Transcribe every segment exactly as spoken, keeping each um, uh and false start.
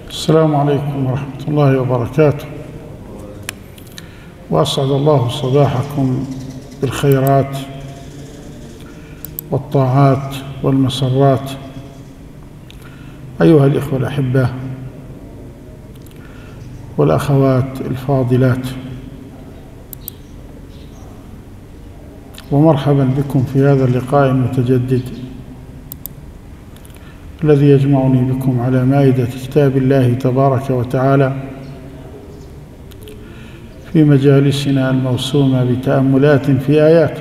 السلام عليكم ورحمة الله وبركاته، وأسعد الله صباحكم بالخيرات والطاعات والمسرات أيها الإخوة الأحبة والأخوات الفاضلات، ومرحبا بكم في هذا اللقاء المتجدد الذي يجمعني بكم على مائدة كتاب الله تبارك وتعالى في مجالسنا الموسومة بتأملات في آيات،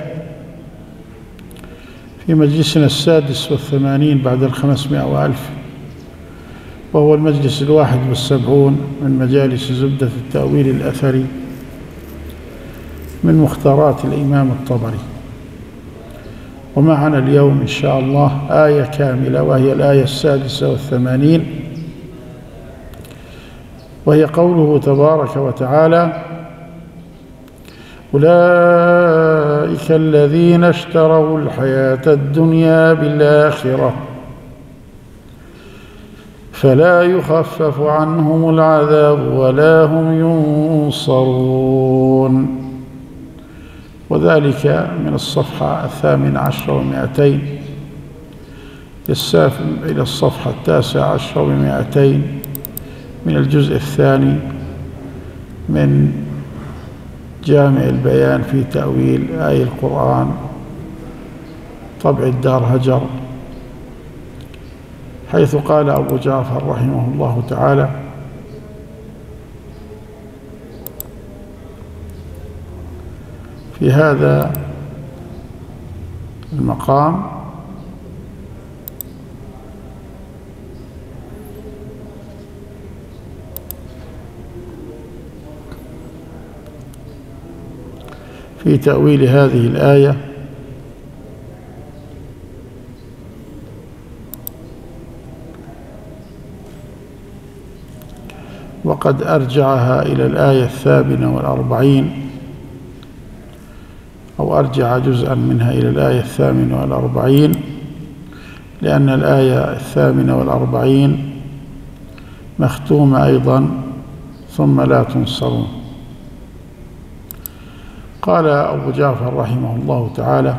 في مجلسنا السادس والثمانين بعد الخمسمائة وألف، وهو المجلس الواحد والسبعون من مجالس زبدة التأويل الأثري من مختارات الإمام الطبري. ومعنا اليوم إن شاء الله آية كاملة، وهي الآية السادسة والثمانين، وهي قوله تبارك وتعالى: أولئك الذين اشتروا الحياة الدنيا بالآخرة فلا يخفف عنهم العذاب ولا هم ينصرون. وذلك من الصفحة الثامنة عشر ومائتين إلى الصفحة التاسعة عشر ومائتين من الجزء الثاني من جامع البيان في تأويل آي القرآن، طبع الدار هجر، حيث قال أبو جعفر رحمه الله تعالى: في هذا المقام في تأويل هذه الآية وقد أرجعها إلى الآية الثامنة والأربعين، أو أرجع جزءا منها إلى الآية الثامنة والأربعين، لأن الآية الثامنة والأربعين مختومة أيضا: ثم لا تنصرون. قال أبو جعفر رحمه الله تعالى: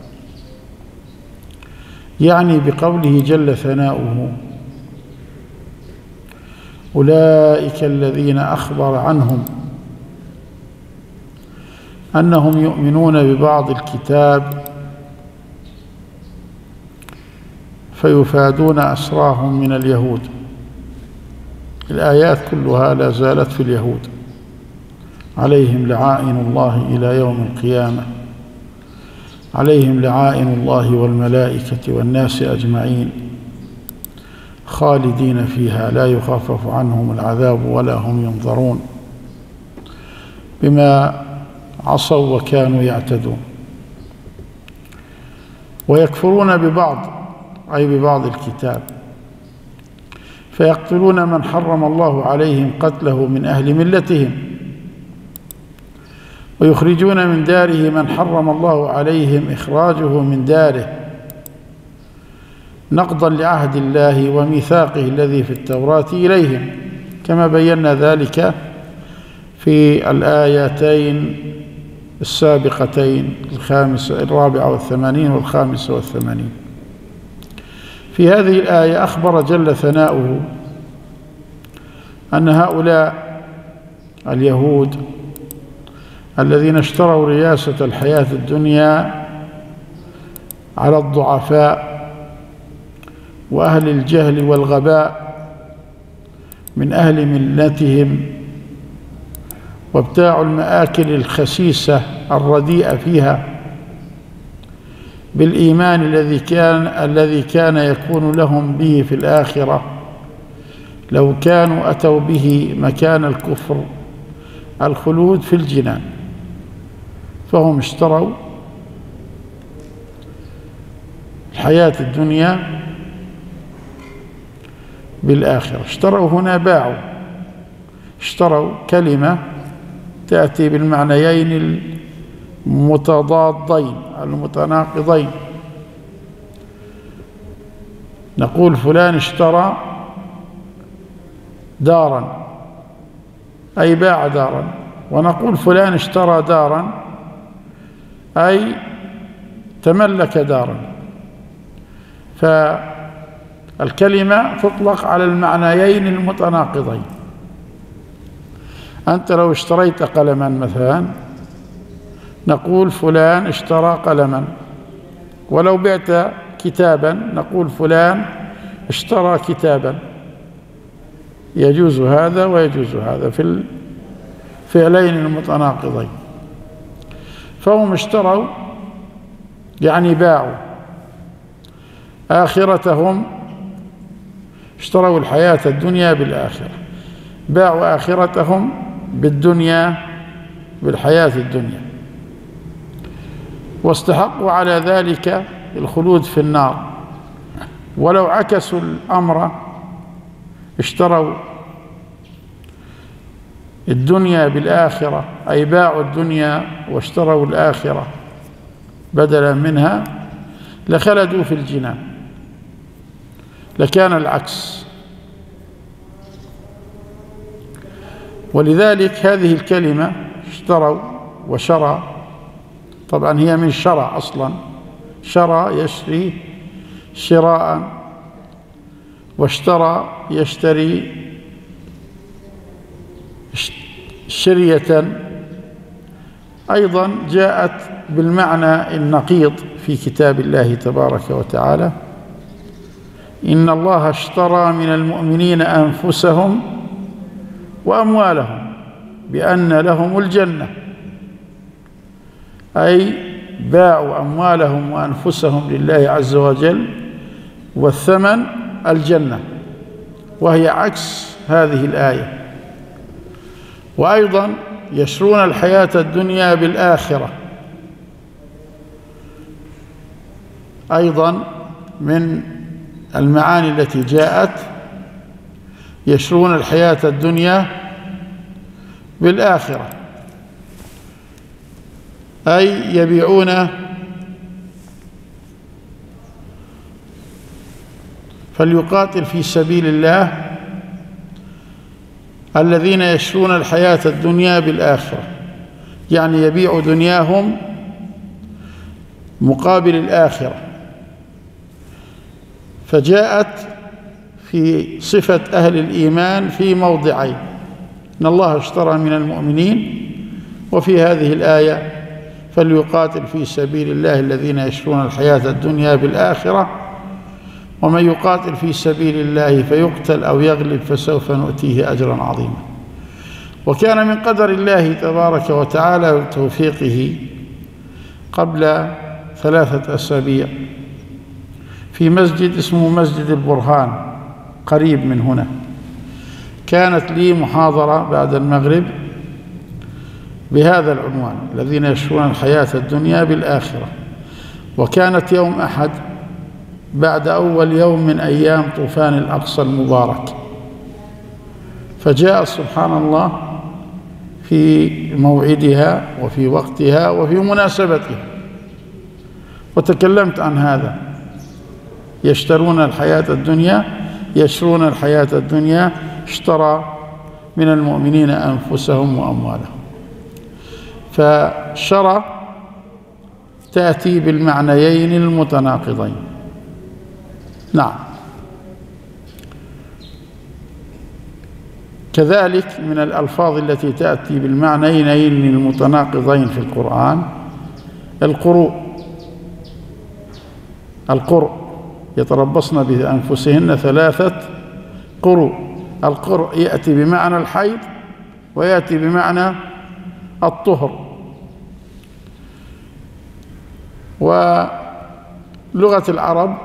يعني بقوله جل ثناؤه: أولئك الذين أخبر عنهم أنهم يؤمنون ببعض الكتاب فيفادون أسراهم من اليهود. الآيات كلها لا زالت في اليهود، عليهم لعائن الله إلى يوم القيامة، عليهم لعائن الله والملائكة والناس أجمعين خالدين فيها لا يخفف عنهم العذاب ولا هم ينظرون، بما عصوا وكانوا يعتدون. ويكفرون ببعض، أي ببعض الكتاب، فيقتلون من حرم الله عليهم قتله من أهل ملتهم، ويخرجون من داره من حرم الله عليهم إخراجه من داره، نقضا لعهد الله وميثاقه الذي في التوراة إليهم، كما بينا ذلك في الآيتين السابقتين، الخامسة الرابعة والثمانين والخامسة والثمانين. في هذه الآية أخبر جل ثناؤه أن هؤلاء اليهود الذين اشتروا رياسة الحياة الدنيا على الضعفاء وأهل الجهل والغباء من أهل ملتهم، وابتاعوا المآكل الخسيسة الرديئة فيها بالإيمان الذي كان الذي كان يكون لهم به في الآخرة لو كانوا أتوا به مكان الكفر الخلود في الجنان. فهم اشتروا الحياة الدنيا بالآخرة. اشتروا هنا باعوا، اشتروا كلمة تأتي بالمعنيين المتضادين المتناقضين. نقول فلان اشترى دارا أي باع دارا، ونقول فلان اشترى دارا أي تملك دارا. فالكلمة تطلق على المعنيين المتناقضين. أنت لو اشتريت قلما مثلا نقول فلان اشترى قلما، ولو بعت كتابا نقول فلان اشترى كتابا. يجوز هذا ويجوز هذا في الفعلين المتناقضين. فهم اشتروا يعني باعوا آخرتهم، اشتروا الحياة الدنيا بالآخرة، باعوا آخرتهم بالدنيا بالحياة الدنيا، واستحقوا على ذلك الخلود في النار. ولو عكسوا الأمر اشتروا الدنيا بالآخرة أي باعوا الدنيا واشتروا الآخرة بدلا منها لخلدوا في الجنان، لكان العكس. ولذلك هذه الكلمة اشتروا وشرى، طبعا هي من شرى أصلا، شرى يشري شراء، واشترى يشتري شرية. أيضا جاءت بالمعنى النقيض في كتاب الله تبارك وتعالى: إن الله اشترى من المؤمنين أنفسهم وأموالهم بأن لهم الجنة، أي باعوا أموالهم وأنفسهم لله عز وجل، والثمن الجنة، وهي عكس هذه الآية. وأيضا يشرون الحياة الدنيا بالآخرة، أيضا من المعاني التي جاءت، يشرون الحياة الدنيا بالآخرة أي يبيعون. فليقاتل في سبيل الله الذين يشرون الحياة الدنيا بالآخرة، يعني يبيع دنياهم مقابل الآخرة. فجاءت في صفة أهل الإيمان في موضعين: إن الله اشترى من المؤمنين، وفي هذه الآية فليقاتل في سبيل الله الذين يشرون الحياة الدنيا بالآخرة، ومن يقاتل في سبيل الله فيقتل أو يغلب فسوف نؤتيه أجرا عظيما. وكان من قدر الله تبارك وتعالى وتوفيقه قبل ثلاثة أسابيع في مسجد اسمه مسجد البرهان قريب من هنا، كانت لي محاضرة بعد المغرب بهذا العنوان: الذين يشرون الحياة الدنيا بالآخرة. وكانت يوم أحد بعد أول يوم من أيام طوفان الأقصى المبارك، فجاء سبحان الله في موعدها وفي وقتها وفي مناسبتها، وتكلمت عن هذا: يشترون الحياة الدنيا، يشرون الحياة الدنيا، اشترى من المؤمنين أنفسهم وأموالهم. فشرى تأتي بالمعنيين المتناقضين. نعم. كذلك من الألفاظ التي تأتي بالمعنيين المتناقضين في القرآن القروء. القرء يتربصن بأنفسهن ثلاثة قروء. القرء يأتي بمعنى الحيض ويأتي بمعنى الطهر. ولغة العرب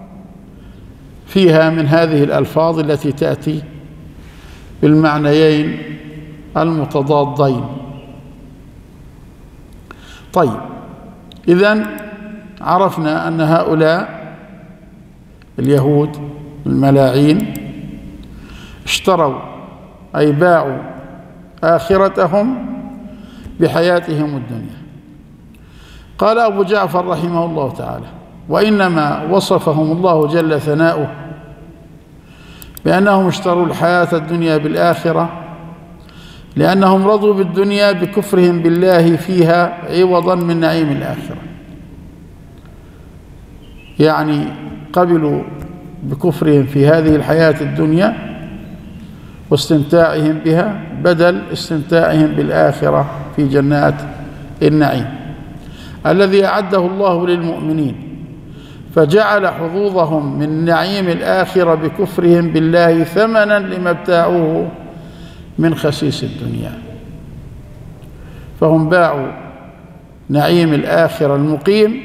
فيها من هذه الألفاظ التي تأتي بالمعنيين المتضادين. طيب، إذن عرفنا أن هؤلاء اليهود الملاعين اشتروا أي باعوا آخرتهم بحياتهم الدنيا. قال أبو جعفر رحمه الله تعالى: وإنما وصفهم الله جل ثناؤه بأنهم اشتروا الحياة الدنيا بالآخرة، لأنهم رضوا بالدنيا بكفرهم بالله فيها عوضا من نعيم الآخرة. يعني قبلوا بكفرهم في هذه الحياة الدنيا واستمتاعهم بها بدل استمتاعهم بالآخرة في جنات النعيم الذي أعده الله للمؤمنين، فجعل حظوظهم من نعيم الآخرة بكفرهم بالله ثمنا لما ابتاعوه من خسيس الدنيا. فهم باعوا نعيم الآخرة المقيم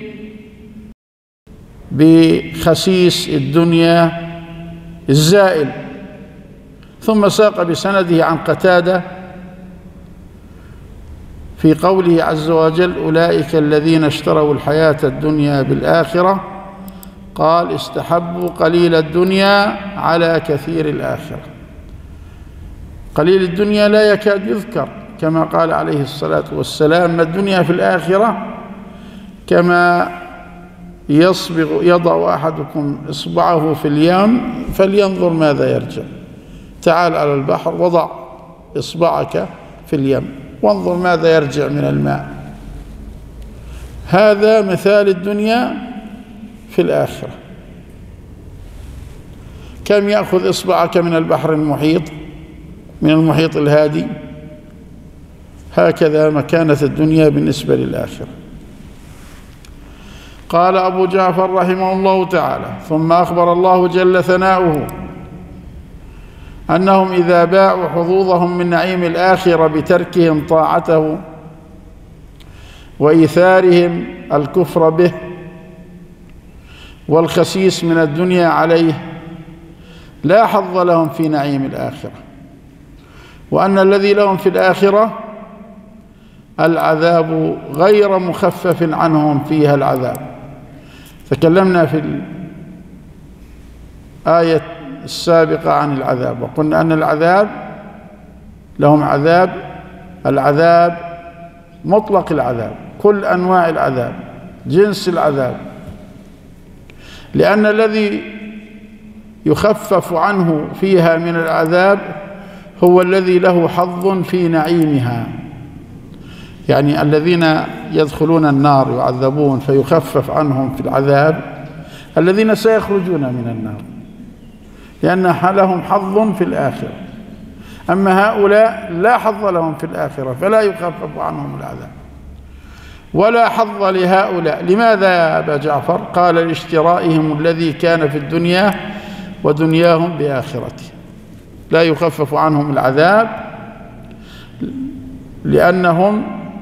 بخسيس الدنيا الزائل. ثم ساق بسنده عن قتادة في قوله عز وجل: أولئك الذين اشتروا الحياة الدنيا بالآخرة، قال: استحبوا قليل الدنيا على كثير الآخرة. قليل الدنيا لا يكاد يذكر، كما قال عليه الصلاة والسلام: ما الدنيا في الآخرة كما يصبغ يضع أحدكم إصبعه في اليم فلينظر ماذا يرجع. تعال على البحر وضع إصبعك في اليم وانظر ماذا يرجع من الماء. هذا مثال الدنيا في الآخرة. كم يأخذ إصبعك من البحر المحيط، من المحيط الهادي؟ هكذا مكانة الدنيا بالنسبة للآخرة. قال أبو جعفر رحمه الله تعالى: ثم أخبر الله جل ثناؤه أنهم إذا باعوا حظوظهم من نعيم الآخرة بتركهم طاعته وإيثارهم الكفر به والخسيس من الدنيا عليه، لا حظ لهم في نعيم الآخرة، وأن الذي لهم في الآخرة العذاب غير مخفف عنهم فيها العذاب. تكلمنا في الآية السابقة عن العذاب، وقلنا أن العذاب لهم عذاب، العذاب مطلق العذاب، كل أنواع العذاب، جنس العذاب، لأن الذي يخفف عنه فيها من العذاب هو الذي له حظ في نعيمها. يعني الذين يدخلون النار يعذبون فيخفف عنهم في العذاب الذين سيخرجون من النار، لأن لهم حظ في الآخرة. أما هؤلاء لا حظ لهم في الآخرة فلا يخفف عنهم العذاب، ولا حظ لهؤلاء. لماذا يا أبا جعفر؟ قال: لاشترائهم الذي كان في الدنيا ودنياهم بآخرته. لا يخفف عنهم العذاب لأنهم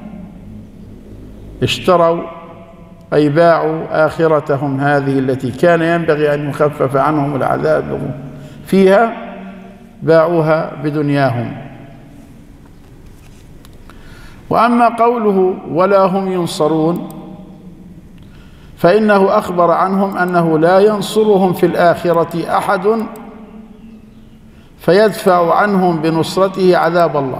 اشتروا أي باعوا آخرتهم هذه التي كان ينبغي أن يخفف عنهم العذاب فيها، باعوها بدنياهم. وأما قوله ولا هم ينصرون فإنه أخبر عنهم أنه لا ينصرهم في الآخرة أحد فيدفع عنهم بنصرته عذاب الله.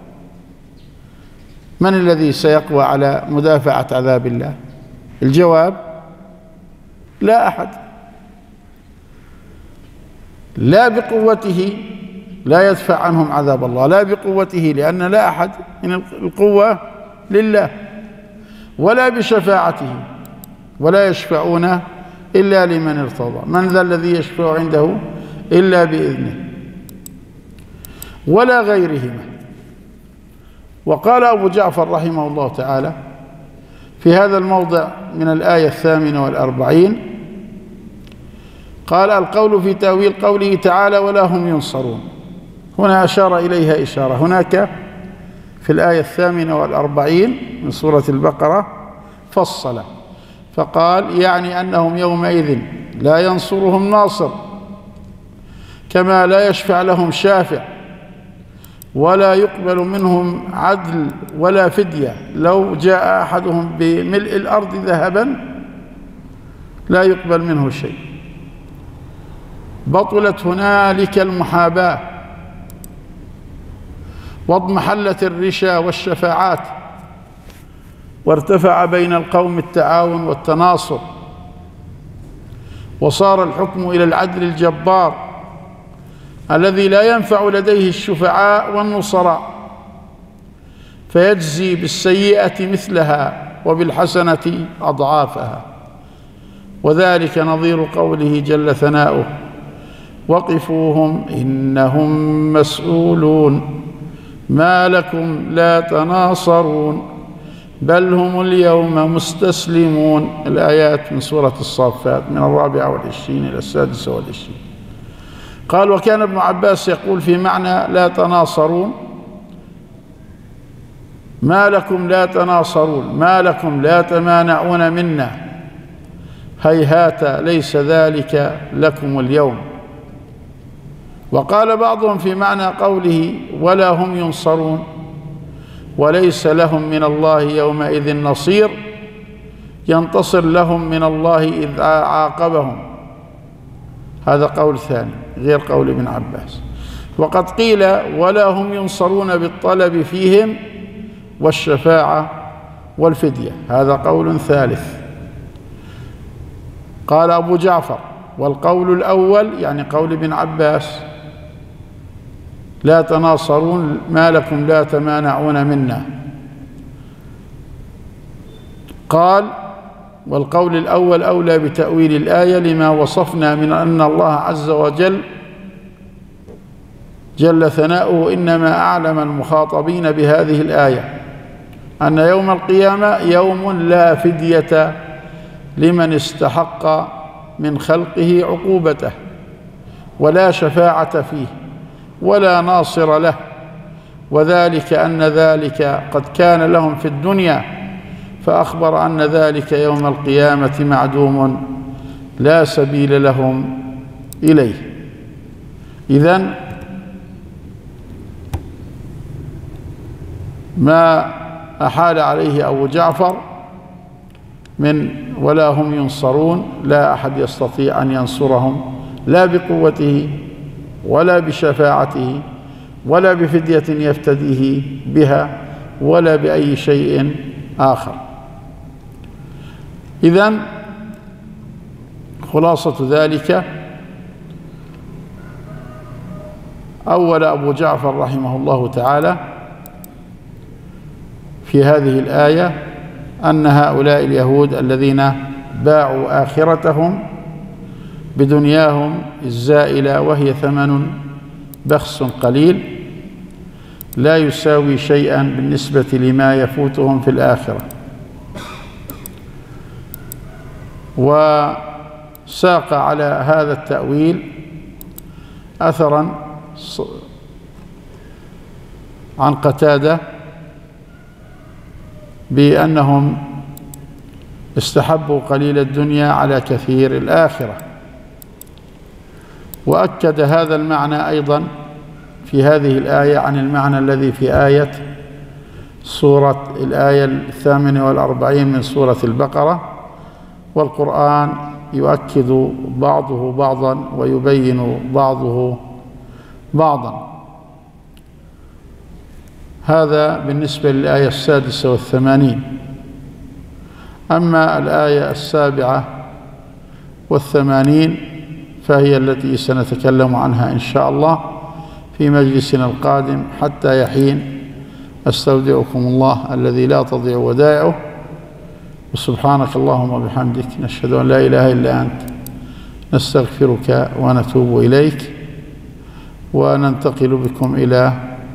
من الذي سيقوى على مدافعة عذاب الله؟ الجواب: لا أحد. لا بقوته لا يدفع عنهم عذاب الله، لا بقوته لأن لا أحد من القوة لله، ولا بشفاعته، ولا يشفعون إلا لمن ارتضى. من ذا الذي يشفع عنده إلا بإذنه، ولا غيرهما. وقال أبو جعفر رحمه الله تعالى في هذا الموضع من الآية الثامنة والأربعين، قال: القول في تأويل قوله تعالى ولا هم ينصرون، هنا أشار إليها إشارة. هناك في الآية الثامنة والأربعين من سورة البقرة فصل فقال: يعني أنهم يومئذ لا ينصرهم ناصر، كما لا يشفع لهم شافع، ولا يقبل منهم عدل ولا فدية. لو جاء أحدهم بملء الأرض ذهبا لا يقبل منه شيء. بطلت هنالك المحاباة، واضمحلت الرشا والشفاعات، وارتفع بين القوم التعاون والتناصر، وصار الحكم إلى العدل الجبار الذي لا ينفع لديه الشفعاء والنصراء، فيجزي بالسيئة مثلها وبالحسنة أضعافها. وذلك نظير قوله جل ثناؤه: وقفوهم إنهم مسؤولون ما لكم لا تناصرون بل هم اليوم مستسلمون. الآيات من سورة الصافات من الرابعة والعشرين إلى السادسة والعشرين. قال: وكان ابن عباس يقول في معنى لا تناصرون: ما لكم لا تناصرون، ما لكم لا تمانعون منا، هيهات ليس ذلك لكم اليوم. وقال بعضهم في معنى قوله: ولا هم ينصرون، وليس لهم من الله يومئذ نصير، ينتصر لهم من الله إذ عاقبهم. هذا قول ثاني غير قول ابن عباس. وقد قيل: ولا هم ينصرون بالطلب فيهم والشفاعة والفدية، هذا قول ثالث. قال أبو جعفر: والقول الأول يعني قول ابن عباس لا تناصرون ما لكم لا تمانعون منا. قال: والقول الأول أولى بتأويل الآية لما وصفنا من أن الله عز وجل جل ثناؤه إنما أعلم المخاطبين بهذه الآية أن يوم القيامة يوم لا فدية لمن استحق من خلقه عقوبته، ولا شفاعة فيه، ولا ناصر له، وذلك أن ذلك قد كان لهم في الدنيا، فأخبر أن ذلك يوم القيامة معدوم لا سبيل لهم إليه. إذن ما أحال عليه أبو جعفر من ولا هم ينصرون، لا أحد يستطيع أن ينصرهم لا بقوته ولا بشفاعته ولا بفدية يفتديه بها ولا بأي شيء آخر. إذن خلاصة ذلك: أول أبو جعفر رحمه الله تعالى في هذه الآية أن هؤلاء اليهود الذين باعوا آخرتهم بدنياهم الزائلة وهي ثمن بخس قليل لا يساوي شيئا بالنسبة لما يفوتهم في الآخرة. وساق على هذا التأويل أثرا عن قتادة بأنهم استحبوا قليل الدنيا على كثير الآخرة. وأكد هذا المعنى أيضا في هذه الآية عن المعنى الذي في آية سورة الآية الثامنة والأربعين من سورة البقرة: والقرآن يؤكد بعضه بعضا ويبين بعضه بعضا. هذا بالنسبة للآية السادسة والثمانين. أما الآية السابعة والثمانين فهي التي سنتكلم عنها إن شاء الله في مجلسنا القادم حتى يحين. أستودعكم الله الذي لا تضيع ودائعه، وسبحانك اللهم وبحمدك نشهد أن لا إله إلا أنت نستغفرك ونتوب إليك. وننتقل بكم إلى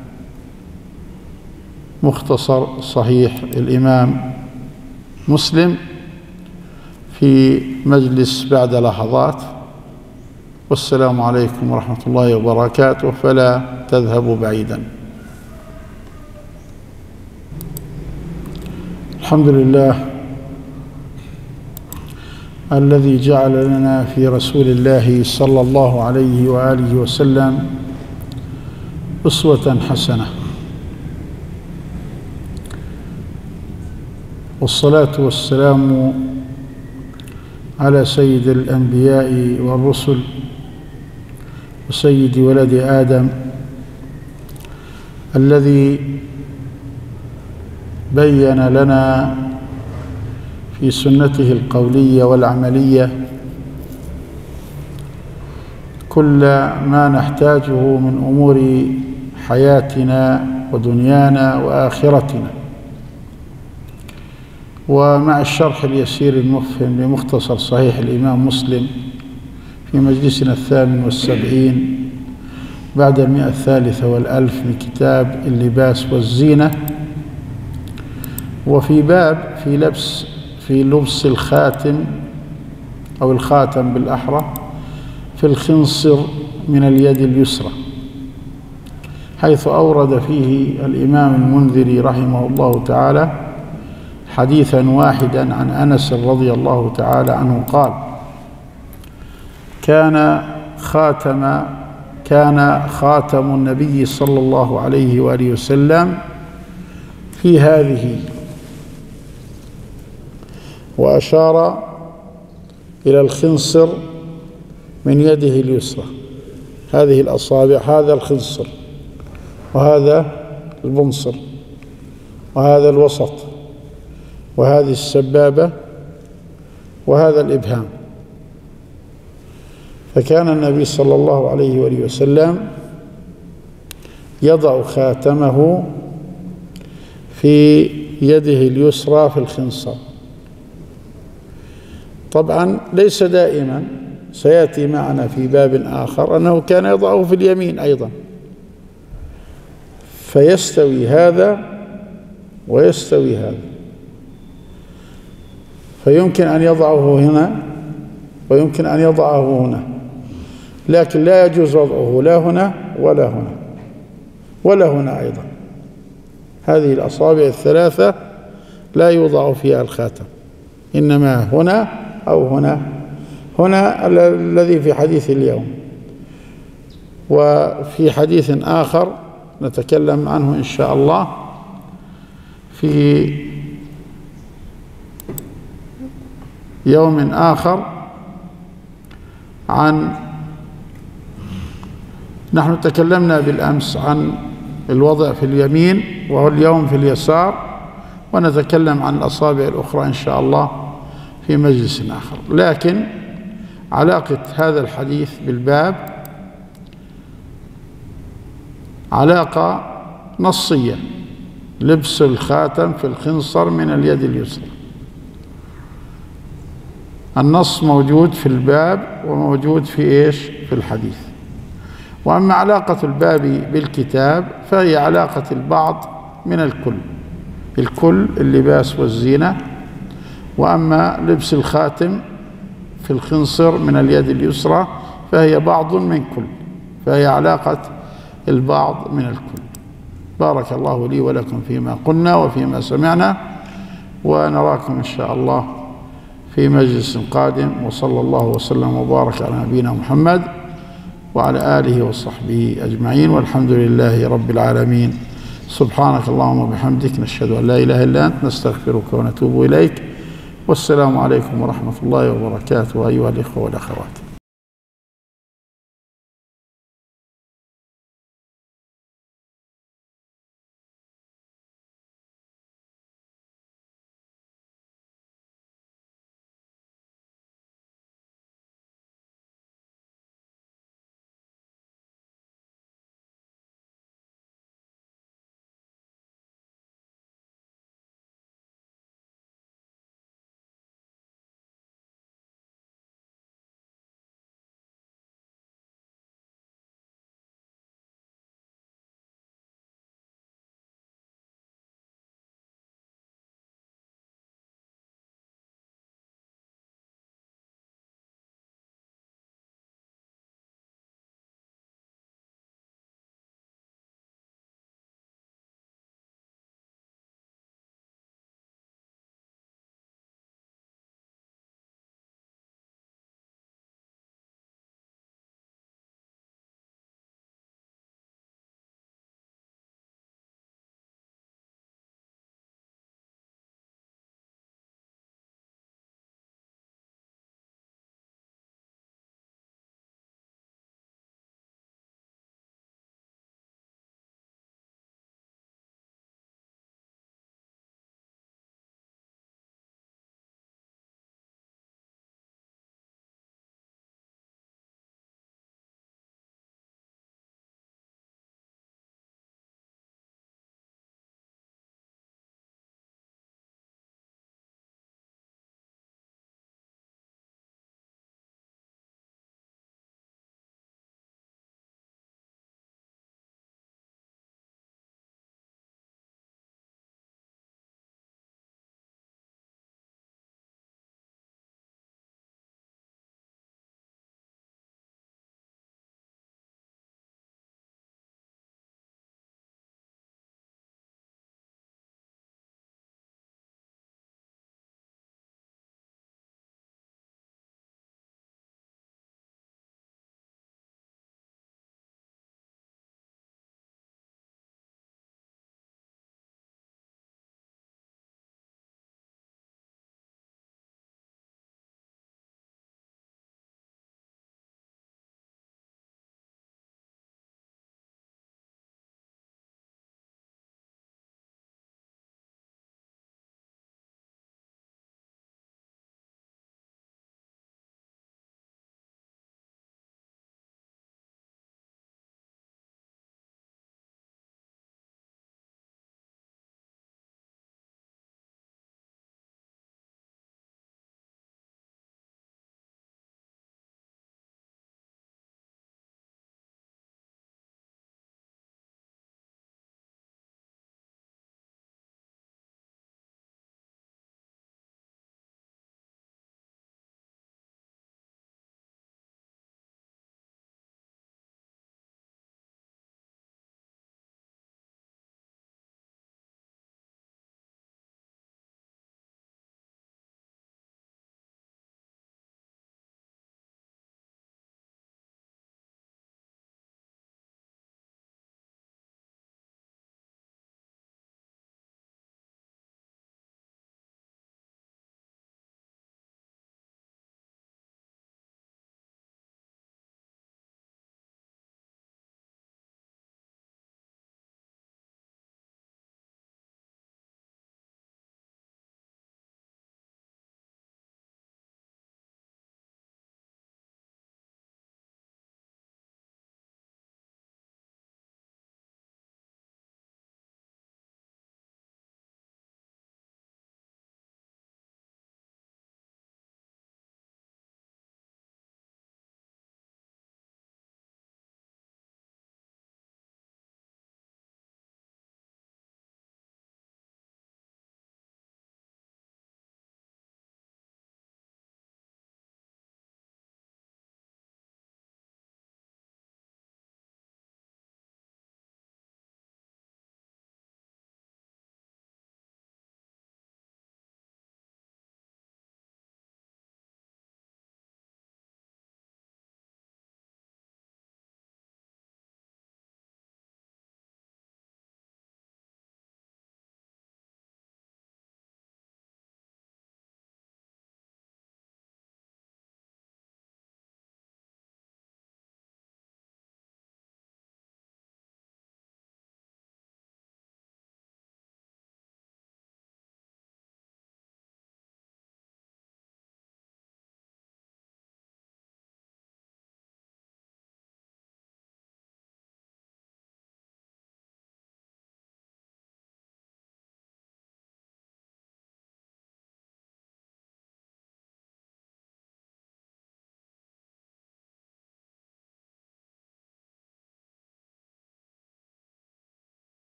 مختصر صحيح الإمام مسلم في مجلس بعد لحظات. والسلام عليكم ورحمة الله وبركاته، فلا تذهبوا بعيدا. الحمد لله الذي جعل لنا في رسول الله صلى الله عليه وآله وسلم أسوة حسنة، والصلاة والسلام على سيد الأنبياء والرسل وسيد ولد آدم الذي بين لنا في سنته القولية والعملية كل ما نحتاجه من أمور حياتنا ودنيانا وآخرتنا. ومع الشرح اليسير المفهم لمختصر صحيح الإمام مسلم في مجلسنا الثامن والسبعين بعد المئة الثالثة والألف من كتاب اللباس والزينة، وفي باب في لبس في لبس الخاتم أو الخاتم بالأحرى في الخنصر من اليد اليسرى، حيث أورد فيه الإمام المنذري رحمه الله تعالى حديثا واحدا عن أنس رضي الله تعالى عنه قال: كان خاتم كان خاتم النبي صلى الله عليه وآله وسلم في هذه، وأشار إلى الخنصر من يده اليسرى، هذه الأصابع، هذا الخنصر وهذا البنصر وهذا الوسط وهذه السبابة وهذا الإبهام. فكان النبي صلى الله عليه وآله وسلم يضع خاتمه في يده اليسرى في الخنصر. طبعا ليس دائما، سيأتي معنا في باب آخر أنه كان يضعه في اليمين أيضا، فيستوي هذا ويستوي هذا، فيمكن أن يضعه هنا ويمكن أن يضعه هنا، لكن لا يجوز وضعه لا هنا ولا هنا ولا هنا أيضا. هذه الأصابع الثلاثة لا يوضع فيها الخاتم، إنما هنا أو هنا، هنا الذي في حديث اليوم. وفي حديث آخر نتكلم عنه إن شاء الله في يوم آخر، عن نحن تكلمنا بالأمس عن الوضع في اليمين وهو اليوم في اليسار، ونتكلم عن الأصابع الأخرى إن شاء الله في مجلس آخر. لكن علاقة هذا الحديث بالباب علاقة نصية، لبس الخاتم في الخنصر من اليد اليسرى. النص موجود في الباب وموجود في إيش؟ في الحديث. وأما علاقة الباب بالكتاب فهي علاقة البعض من الكل، الكل اللباس والزينة. وأما لبس الخاتم في الخنصر من اليد اليسرى فهي بعض من كل، فهي علاقة البعض من الكل. بارك الله لي ولكم فيما قلنا وفيما سمعنا، ونراكم إن شاء الله في مجلس قادم. وصلى الله وسلم وبارك على نبينا محمد وعلى آله وصحبه أجمعين، والحمد لله رب العالمين. سبحانك اللهم وبحمدك، نشهد أن لا إله إلا أنت، نستغفرك ونتوب إليك. والسلام عليكم ورحمة الله وبركاته أيها الإخوة والأخوات.